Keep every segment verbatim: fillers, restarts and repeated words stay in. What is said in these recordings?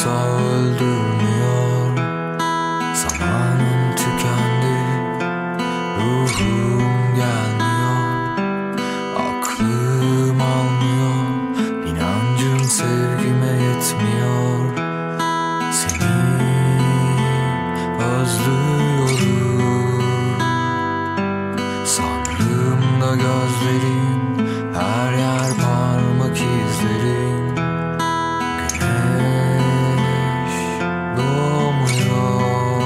olsa öldürmüyor. Zamanım tükendi, ruhum gelmiyor, aklım almıyor, inancım sevgime yetmiyor. Seni özlüyorum. Sanrımda gözlerin, her yer parmak izlerin. Güneş doğmuyor.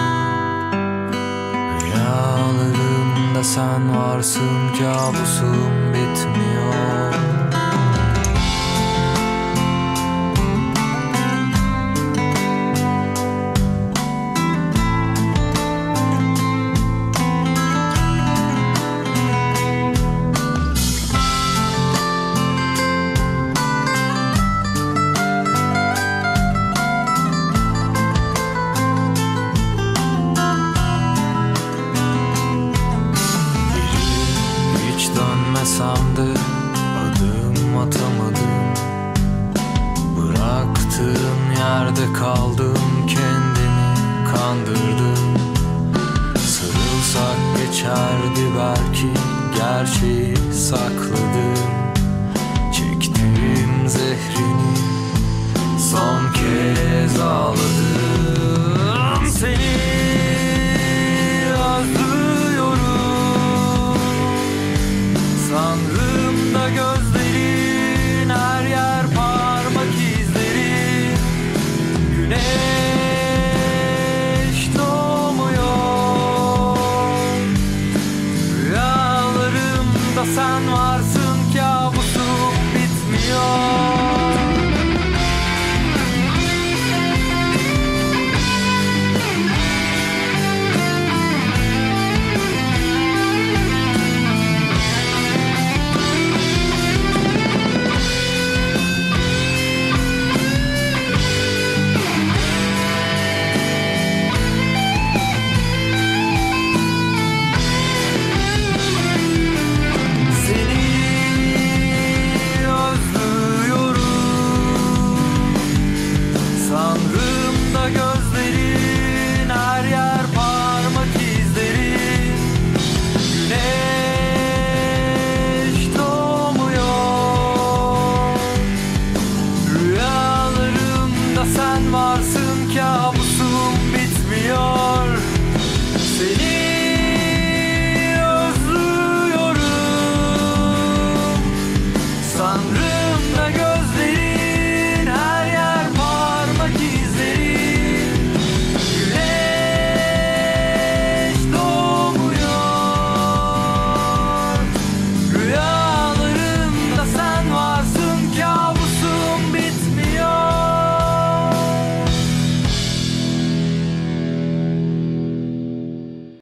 Rüyalarımda sen varsın, kabusum bitmiyor. Dönmesem de adım atamadım. Bıraktığın yerde kaldım, kendimi kandırdım. Sarılsak geçerdi belki, gerçeği sakladım. Çektiğim zehrini son kez ağladım. Seni özlüyorum. Sanrımda göz